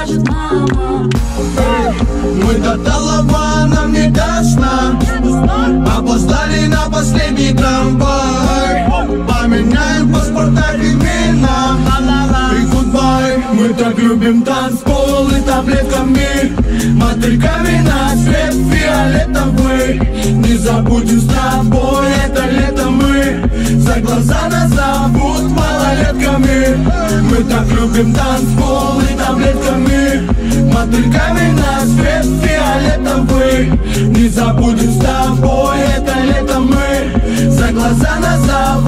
скажет мама. Мы до талого, нам не до сна. Опоздали на последний трамвай. Поменяем в паспортах имена. И гудбай. Мы так любим танцпол и таблетками, мотыльками на свет фиолетовый. Не забудем с тобой это лето мы. За глаза нас зовут малолетками. Мы так любим танцпол и таблетками, мотыльками на свет фиолетовый. Не забудем с тобой это лето мы. За глаза нас зовут